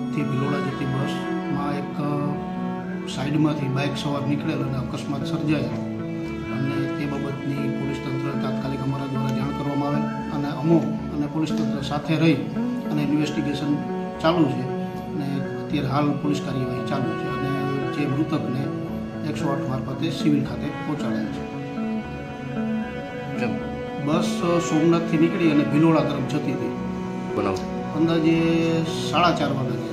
સોમનાથથી ભિલોડા જતી બસમાં એક સાઈડમાંથી બાઇક સવાર નીકળેલ અને અકસ્માત સર્જાયો અને તે બાબતની પોલીસ તંત્ર તાત્કાલિક અમારા દ્વારા જાણ કરવામાં આવેલ અને અમો અને પોલીસ તંત્ર સાથે રહી અને ઇન્વેસ્ટિગેશન ચાલુ છે અને અત્યારે હાલ પોલીસ કાર્યવાહી ચાલુ છે અને જે મૃતકને 108 મારફતે સિવિલ ખાતે પહોંચાડાય છે। બસ સોમનાથથી નીકળી અને ભિલોડા તરફ જતી હતી। અંદાજે 4:30 વાગે